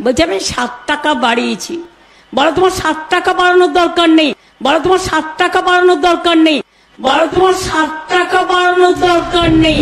বলছে আমি 7 টাকা বাড়িয়েছি। বলো তোমার 7 টাকা বাড়ানোর দরকার নেই, বলো তোমার 7 টাকা বাড়ানোর দরকার নেই, বলো তোমার 7 টাকা বাড়ানোর দরকার নেই।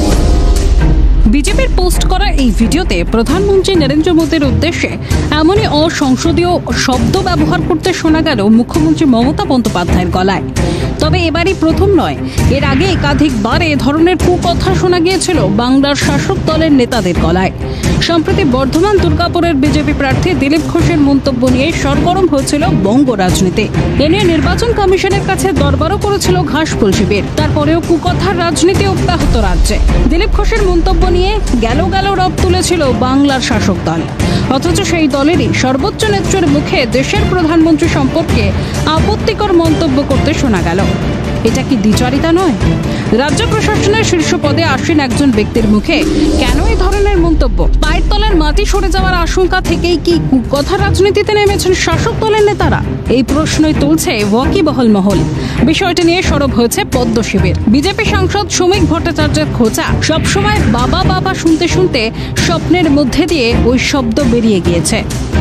বিজেপির পোস্ট করা এই ভিডিওতে প্রধানমন্ত্রী নরেন্দ্র মোদীর উদ্দেশ্যে এমনই অসংসদীয় শব্দ ব্যবহার করতে শোনা গেল মুখ্যমন্ত্রী মমতা বন্দ্যোপাধ্যায়ের গলায়। তবে এবারই প্রথম নয়, এর আগে একাধিকবার এ ধরনের কুকথা শোনা গিয়েছিল বাংলার শাসক দলের নেতাদের গলায়। সম্প্রতি বর্ধমান দুর্গাপুরের বিজেপি প্রার্থী দিলীপ ঘোষের মন্তব্য নিয়ে সরগরম হয়েছিল বঙ্গ রাজনীতি। এ নিয়ে নির্বাচন কমিশনের কাছে দরবারও করেছিল ঘাসফুল শিবির। তারপরেও কুকথার রাজনীতি অব্যাহত রাজ্যে। দিলীপ ঘোষের মন্তব্য নিয়ে গেল রব তুলেছিল বাংলার শাসক দল, অথচ সেই দলেরই সর্বোচ্চ নেত্রীর মুখে দেশের প্রধানমন্ত্রী সম্পর্কে আপত্তিকর মন্তব্য করতে শোনা গেল। এটা কি দ্বিচারিতা নয়? রাজ্য প্রশাসনের শীর্ষ পদে আসীন একজন ব্যক্তির মুখে কেন এই ধরনের মন্তব্য? পায়ের তলার মাটি সরে যাওয়ার আশঙ্কা থেকেই কি কুকথা রাজনীতিতে নেমেছেন শাসক দলের নেতারা? এই প্রশ্নই তুলছে ওয়াকিবহল মহল। বিষয়টি নিয়ে সরব হয়েছে পদ্ম শিবির। বিজেপি সাংসদ শ্রমিক ভট্টাচার্যের খোঁচা, সবসময় বাবা বাবা শুনতে শুনতে স্বপ্নের মধ্যে দিয়ে ওই শব্দ বেরিয়ে গিয়েছে।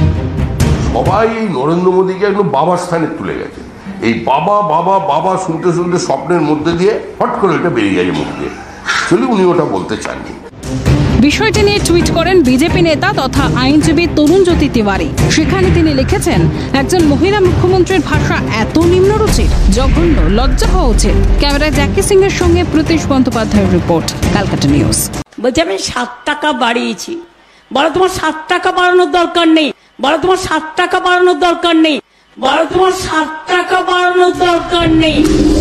সবাই নরেন্দ্র মোদীকে একদম বাবার স্থানে তুলে গেছে। এই বাবা বাবা বাবা শুনতে শুনতে স্বপ্নের মধ্যে দিয়ে হট করে এটা বেরিয়ে গেছে মুখ দিয়ে। আসলে উনি ওটা বলতে চাননি। বিষয়টি নিয়ে টুইট করেন বিজেপি নেতা তথা আইনজীবী তরুণজ্যোতি তিওয়ারি। সেখানে তিনি লিখেছেন, একজন মহিলা মুখ্যমন্ত্রীর ভাষা এত নিম্নরুচির, জঘন্য, লজ্জা হওয়া উচিত। ক্যামেরায় জ্যাকি সিং এর সঙ্গে প্রতীশ বন্দ্যোপাধ্যায়ের রিপোর্ট, ক্যালকাটা নিউজ। বলছে আমি 7 টাকা বাড়িয়েছি। বলো তোমার 7 টাকা বাড়ানোর দরকার নেই, বলো তোমার 7 টাকা বাড়ানোর দরকার নেই, বলো তোমার 7 টাকা বাড়ানোর দরকার নেই।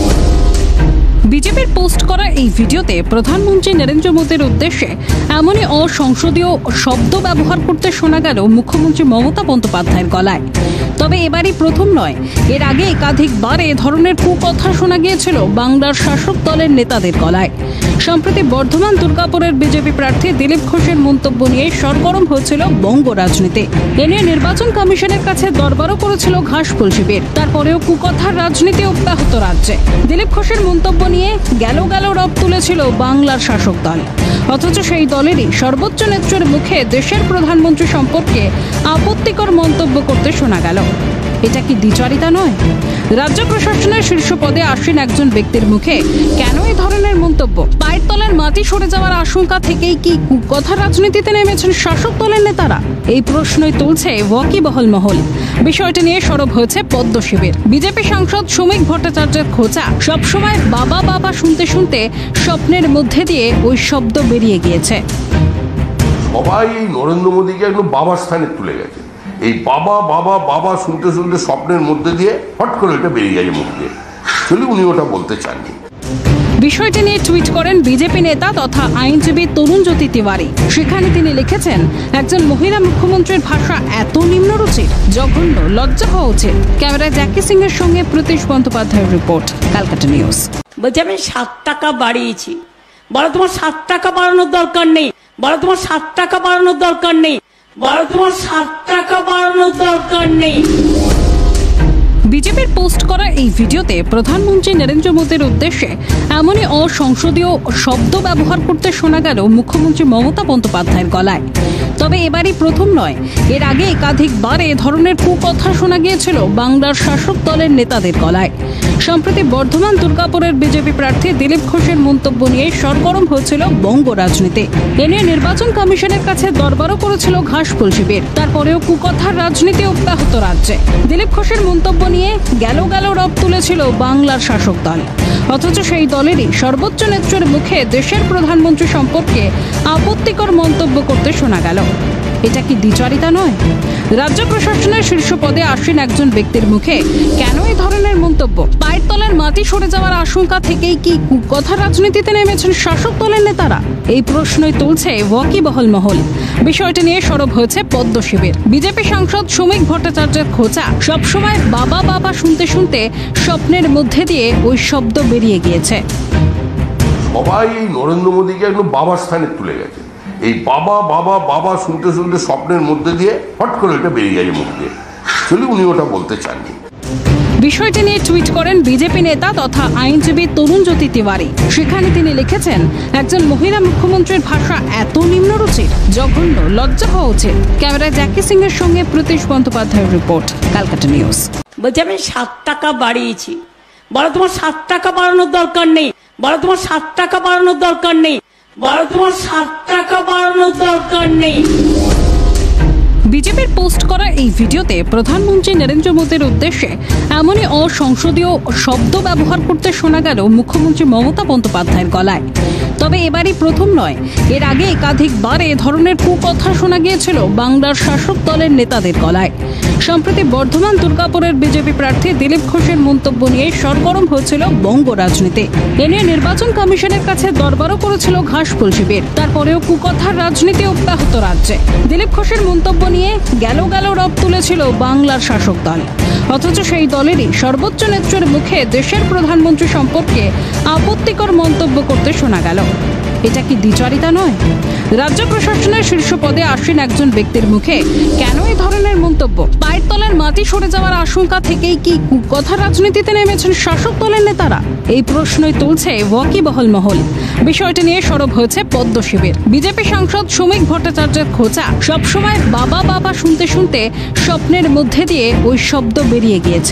বিজেপির পোস্ট করা এই ভিডিওতে প্রধানমন্ত্রী নরেন্দ্র মোদীর উদ্দেশ্যে এমনই অসংসদীয় শব্দ ব্যবহার করতে শোনা গেল মুখ্যমন্ত্রী মমতা বন্দ্যোপাধ্যায়ের গলায়। তবে এবারই প্রথম নয়, এর আগে একাধিকবার এ ধরনের কুকথা শোনা গিয়েছিল বাংলার শাসক দলের নেতাদের গলায়। সম্প্রতি বর্ধমান দুর্গাপুরের বিজেপি প্রার্থী দিলীপ ঘোষের মন্তব্য নিয়ে সরগরম হয়েছিল বঙ্গ রাজনীতি। এ নিয়ে নির্বাচন কমিশনের কাছে দরবারও করেছিল ঘাসফুল শিবির। তারপরেও কুকথার রাজনীতি অব্যাহত রাজ্যে। দিলীপ ঘোষের মন্তব্য নিয়ে গেল রব তুলেছিল বাংলার শাসক দল, অথচ সেই দলেরই সর্বোচ্চ নেত্রীর মুখে দেশের প্রধানমন্ত্রী সম্পর্কে আপত্তিকর মন্তব্য করতে শোনা গেল। এটা কি দ্বিচারিতা নয়? রাজ্য প্রশাসনের শীর্ষ পদে আসীন একজন ব্যক্তির মুখে কেন এই ধরনের মন্তব্য? পায়ের তলার মাটি সরে যাওয়ার আশঙ্কা থেকেই কি কুকথা রাজনীতিতে নেমেছেন শাসক দলের নেতারা? এই প্রশ্নই তুলছে ওয়াকিবহল মহল। বিষয়টি নিয়ে সরব হয়েছে পদ্ম শিবির। বিজেপি সাংসদ শ্রমিক ভট্টাচার্যের খোঁচা, সবসময় বাবা বাবা শুনতে শুনতে স্বপ্নের মধ্যে দিয়ে ওই শব্দ বেরিয়ে গিয়েছে। সবাই নরেন্দ্র মোদীকে একদম বাবার স্থানে তুলে গেছে। এই বাবা বাবা বাবা শুনতে শুনতে স্বপ্নের মধ্যে দিয়ে হট করে এটা বেরিয়ে গেছে মুখ দিয়ে। আসলে উনি ওটা বলতে চাননি। বিষয়টি নিয়ে টুইট করেন বিজেপি নেতা তথা আইনজীবী তরুণজ্যোতি তিওয়ারি। সেখানে তিনি লিখেছেন, একজন মহিলা মুখ্যমন্ত্রীর ভাষা এত নিম্নরুচির, জঘন্য, লজ্জা হওয়া উচিত। ক্যামেরায় জ্যাকি সিং এর সঙ্গে প্রতীশ বন্দ্যোপাধ্যায়ের রিপোর্ট, ক্যালকাটা নিউজ। বলছে আমি 7 টাকা বাড়িয়েছি। বলো তোমার 7 টাকা বাড়ানোর দরকার নেই, বলো তোমার 7 টাকা বাড়ানোর দরকার নেই, বলো তোমার 7 টাকা বাড়ানোর দরকার নেই। বিজেপির পোস্ট করা এই ভিডিওতে প্রধানমন্ত্রী নরেন্দ্র মোদীর উদ্দেশ্যে এমনই অসংসদীয় শব্দ ব্যবহার করতে শোনা গেল মুখ্যমন্ত্রী মমতা বন্দ্যোপাধ্যায়ের গলায়। তবে এবারই প্রথম নয়, এর আগে একাধিকবার এ ধরনের কুকথা শোনা গিয়েছিল বাংলার শাসক দলের নেতাদের গলায়। সম্প্রতি বর্ধমান দুর্গাপুরের বিজেপি প্রার্থী দিলীপ ঘোষের মন্তব্য নিয়ে সরগরম হয়েছিল বঙ্গ রাজনীতি। এ নিয়ে নির্বাচন কমিশনের কাছে দরবারও করেছিল ঘাসফুল শিবির। তারপরেও কুকথার রাজনীতি অব্যাহত রাজ্যে। দিলীপ ঘোষের মন্তব্য নিয়ে গেল রব তুলেছিল বাংলার শাসক দল, অথচ সেই দলেরই সর্বোচ্চ নেত্রীর মুখে দেশের প্রধানমন্ত্রী সম্পর্কে আপত্তিকর মন্তব্য করতে শোনা গেল। এটা কি দ্বিচারিতা নয়? রাজ্য প্রশাসনের শীর্ষ পদে আসীন একজন ব্যক্তির মুখে কেন এই ধরনের মন্তব্য? পায়ের তলার মাটি সরে যাওয়ার আশঙ্কা থেকেই কি কুকথা রাজনীতিতে নেমেছেন শাসক দলের নেতারা? এই প্রশ্নই তুলছে ওয়াকিবহল মহল। বিষয়টি নিয়ে সরব হয়েছে পদ্ম শিবির। বিজেপি সাংসদ শ্রমিক ভট্টাচার্যের খোঁচা, সবসময় বাবা বাবা শুনতে শুনতে স্বপ্নের মধ্যে দিয়ে ওই শব্দ বেরিয়ে গিয়েছে। সবাই নরেন্দ্র মোদীকে একদম বাবার স্থানে তুলে গেছে। এই বাবা বাবা বাবা শুনতে শুনতে স্বপ্নের মধ্যে দিয়ে হট করে এটা বেরিয়ে গেছে মুখ দিয়ে। আসলে উনি ওটা বলতে চাননি। বিষয়টি নিয়ে টুইট করেন বিজেপি নেতা তথা আইনজীবী তরুণজ্যোতি তিওয়ারি। সেখানে তিনি লিখেছেন, একজন মহিলা মুখ্যমন্ত্রীর ভাষা এত নিম্নরুচির, জঘন্য, লজ্জা হওয়া উচিত। ক্যামেরায় জ্যাকি সিং এর সঙ্গে প্রতীশ বন্দ্যোপাধ্যায়ের রিপোর্ট, ক্যালকাটা নিউজ। বলছি আমি 7 টাকা বাড়িয়েছি, বলো তোমার 7 টাকা বাড়ানোর দরকার নেই, বলো তোমার 7 টাকা বাড়ানোর দরকার নেই, বলো তোমার 7 টাকা বাড়ানোর দরকার নেই। বিজেপির পোস্ট করা এই ভিডিওতে প্রধানমন্ত্রী নরেন্দ্র মোদীর উদ্দেশ্যে এমনই অসংসদীয় শব্দ ব্যবহার করতে শোনা গেল মুখ্যমন্ত্রী মমতা বন্দ্যোপাধ্যায়ের গলায়। তবে এবারই প্রথম নয়, এর আগে একাধিকবার এ ধরনের কুকথা শোনা গিয়েছিল বাংলার শাসক দলের নেতাদের গলায়। সম্প্রতি বর্ধমান দুর্গাপুরের বিজেপি প্রার্থী দিলীপ ঘোষের মন্তব্য নিয়ে সরগরম হয়েছিল বঙ্গ রাজনীতি। এ নিয়ে নির্বাচন কমিশনের কাছে দরবারও করেছিল ঘাসফুল শিবির। তারপরেও কুকথার রাজনীতি অব্যাহত রাজ্যে। দিলীপ ঘোষের মন্তব্য নিয়ে গেল রব তুলেছিল বাংলার শাসক দল, অথচ সেই দলেরই সর্বোচ্চ নেত্রীর মুখে দেশের প্রধানমন্ত্রী সম্পর্কে আপত্তিকর মন্তব্য করতে শোনা গেল। এটা কি দ্বিচারিতা নয়? রাজ্য প্রশাসনের শীর্ষ পদে আসীন একজন ব্যক্তির মুখে কেন এই ধরনের মন্তব্য? পায়ের তলার মাটি সরে যাওয়ার আশঙ্কা থেকেই কি কুকথা রাজনীতিতে নেমেছেন শাসক দলের নেতারা? এই প্রশ্নই তুলছে ওয়াকিবহল মহল। বিষয়টি নিয়ে সরব হয়েছে পদ্ম শিবির। বিজেপি সাংসদ শ্রমিক ভট্টাচার্যের খোঁচা, সবসময় বাবা বাবা শুনতে শুনতে স্বপ্নের মধ্যে দিয়ে ওই শব্দ বেরিয়ে গিয়েছে।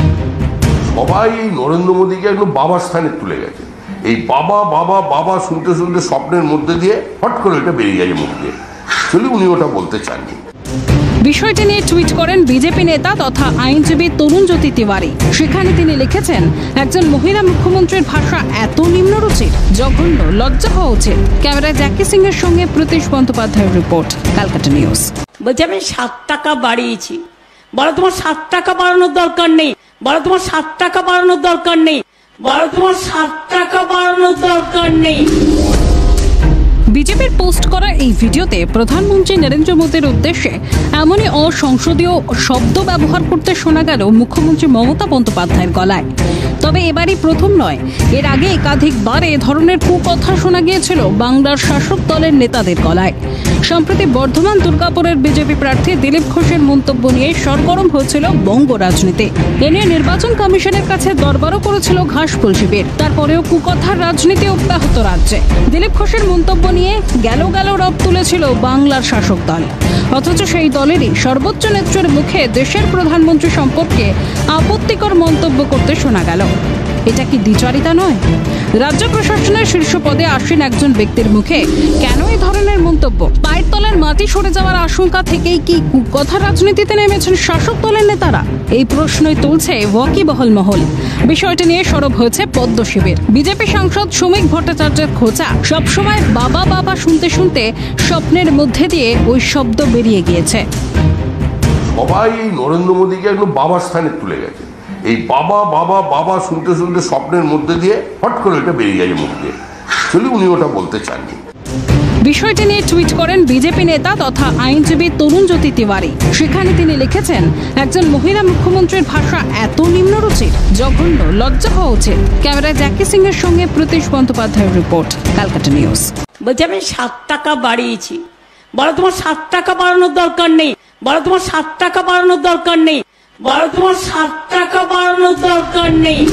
সবাই এই নরেন্দ্র মোদীকে একদম বাবার স্থানে তুলে গেছে। এই বাবা বাবা বাবা শুনতে শুনতে স্বপ্নের মধ্যে দিয়ে হট করে এটা বেরিয়ে গেছে মুখ দিয়ে। আসলে উনি ওটা বলতে চাননি। বিষয়টি নিয়ে টুইট করেন বিজেপি নেতা তথা আইনজীবী তরুণজ্যোতি তিওয়ারি। সেখানে তিনি লিখেছেন, একজন মহিলা মুখ্যমন্ত্রীর ভাষা এত নিম্নরুচির, জঘন্য, লজ্জা হওয়া উচিত। ক্যামেরায় জ্যাকি সিং এর সঙ্গে প্রতীশ বন্দ্যোপাধ্যায়ের রিপোর্ট, ক্যালকাটা নিউজ। বলছি আমি 7 টাকা বাড়িয়েছি, বলো তোমার 7 টাকা বাড়ানোর দরকার নেই, বলো তোমার 7 টাকা বাড়ানোর দরকার নেই, বলো তোমার 7 টাকা বাড়ানোর দরকার নেই। বিজেপির পোস্ট করা এই ভিডিওতে প্রধানমন্ত্রী নরেন্দ্র মোদীর উদ্দেশ্যে এমনই অসংসদীয় শব্দ ব্যবহার করতে শোনা গেল মুখ্যমন্ত্রী মমতা বন্দ্যোপাধ্যায়ের গলায়। তবে এবারই প্রথম নয়, এর আগে একাধিকবার এ ধরনের কুকথা শোনা গিয়েছিল বাংলার শাসক দলের নেতাদের গলায়। সম্প্রতি বর্ধমান দুর্গাপুরের বিজেপি প্রার্থী দিলীপ ঘোষের মন্তব্য নিয়ে সরগরম হয়েছিল বঙ্গ রাজনীতি। এ নিয়ে নির্বাচন কমিশনের কাছে দরবারও করেছিল ঘাসফুল শিবির। তারপরেও কুকথার রাজনীতি অব্যাহত রাজ্যে। দিলীপ ঘোষের মন্তব্য নিয়ে গেল রব তুলেছিল বাংলার শাসক দল, অথচ সেই দলেরই সর্বোচ্চ নেত্রীর মুখে দেশের প্রধানমন্ত্রী সম্পর্কে আপত্তিকর মন্তব্য করতে শোনা গেল। এটা কি দ্বিচারিতা নয়? রাজ্য প্রশাসনের শীর্ষ পদে আসীন একজন ব্যক্তির মুখে কেন এই ধরনের মন্তব্য? পায়ের তলার মাটি সরে যাওয়ার আশঙ্কা থেকেই কি কুকথা রাজনীতিতে নেমেছেন শাসক দলের নেতারা? এই প্রশ্নই তুলছে ওয়াকিবহল মহল। বিষয়টি নিয়ে সরব হয়েছে পদ্ম শিবির। বিজেপি সাংসদ শ্রমিক ভট্টাচার্যের খোঁচা, সবসময় বাবা বাবা শুনতে শুনতে স্বপ্নের মধ্যে দিয়ে ওই শব্দ বেরিয়ে গিয়েছে। সবাই এই নরেন্দ্র মোদীকে একদম বাবার স্থানে তুলে গেছে। এই বাবা বাবা বাবা শুনতে শুনতে স্বপ্নের মধ্যে দিয়ে হট করে এটা বেরিয়ে গেছে মুখ দিয়ে। আসলে উনি ওটা বলতে চাননি। বিষয়টি নিয়ে টুইট করেন বিজেপি নেতা তথা আইনজীবী তরুণজ্যোতি তিওয়ারি। সেখানে তিনি লিখেছেন, একজন মহিলা মুখ্যমন্ত্রীর ভাষা এত নিম্নরুচির, জঘন্য, লজ্জা হওয়া উচিত। ক্যামেরায় জ্যাকি সিং এর সঙ্গে প্রতীশ বন্দ্যোপাধ্যায়ের রিপোর্ট, ক্যালকাটা নিউজ। বলছি আমি 7 টাকা বাড়িয়েছি, বলো তোমার 7 টাকা বাড়ানোর দরকার নেই, বলো তোমার 7 টাকা বাড়ানোর দরকার নেই, বলো তোমার 7 টাকা বাড়ানোর দরকার নেই।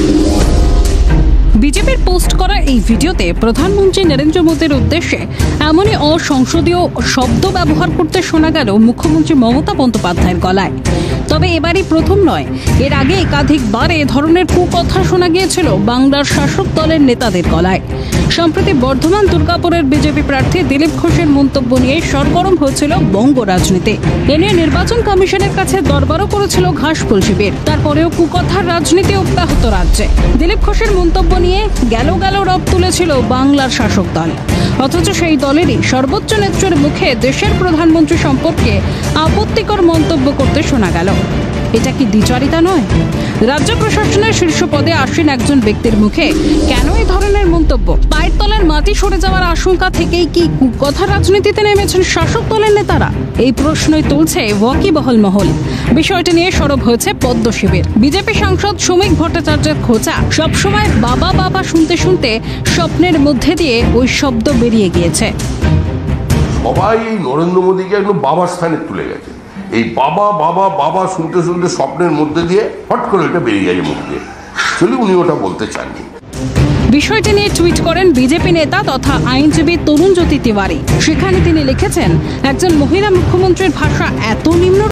বিজেপির পোস্ট করা এই ভিডিওতে প্রধানমন্ত্রী নরেন্দ্র মোদীর উদ্দেশ্যে এমনই অসংসদীয় শব্দ ব্যবহার করতে শোনা গেল মুখ্যমন্ত্রী মমতা বন্দ্যোপাধ্যায়ের গলায়। তবে এবারই প্রথম নয়, এর আগে একাধিকবার এ ধরনের কুকথা শোনা গিয়েছিল বাংলার শাসক দলের নেতাদের গলায়। সম্প্রতি বর্ধমান দুর্গাপুরের বিজেপি প্রার্থী দিলীপ ঘোষের মন্তব্য নিয়ে সরগরম হয়েছিল বঙ্গ রাজনীতি। এ নিয়ে নির্বাচন কমিশনের কাছে দরবারও করেছিল ঘাসফুল শিবির। তারপরেও কুকথার রাজনীতি অব্যাহত রাজ্যে। দিলীপ ঘোষের মন্তব্য নিয়ে গেল রব তুলেছিল বাংলার শাসক দল, অথচ সেই দলেরই সর্বোচ্চ নেত্রীর মুখে দেশের প্রধানমন্ত্রী সম্পর্কে আপত্তিকর মন্তব্য করতে শোনা গেল। এটা কি দ্বিচারিতা নয়? রাজ্য প্রশাসনের শীর্ষ পদে আসীন একজন ব্যক্তির মুখে কেন এই ধরনের মন্তব্য? পায়ের তলার মাটি সরে যাওয়ার আশঙ্কা থেকেই কি কুকথা রাজনীতিতে নেমেছেন শাসক দলের নেতারা? এই প্রশ্নই তুলছে ওয়াকিবহল মহল। বিষয়টি নিয়ে সরব হয়েছে পদ্ম শিবির। বিজেপি সাংসদ শ্রমিক ভট্টাচার্যের খোঁচা, সবসময় বাবা বাবা শুনতে শুনতে স্বপ্নের মধ্যে দিয়ে ওই শব্দ বেরিয়ে গিয়েছে। সবাই এই নরেন্দ্র মোদীকে একদম বাবার স্থানে তুলে গেছে। এই বাবা বাবা বাবা শুনতে শুনতে স্বপ্নের মধ্যে দিয়ে হট করে এটা বেরিয়ে গেছে মুখ দিয়ে। অ্যাকচুয়ালি উনি ওটা বলতে চাননি। বিষয়টি নিয়ে টুইট করেন বিজেপি নেতা তথা আইনজীবী তরুণ জ্যোতি তিওয়ারি। সেখানে তিনি লিখেছেন, একজন মহিলা মুখ্যমন্ত্রীর ভাষা এত নিম্ন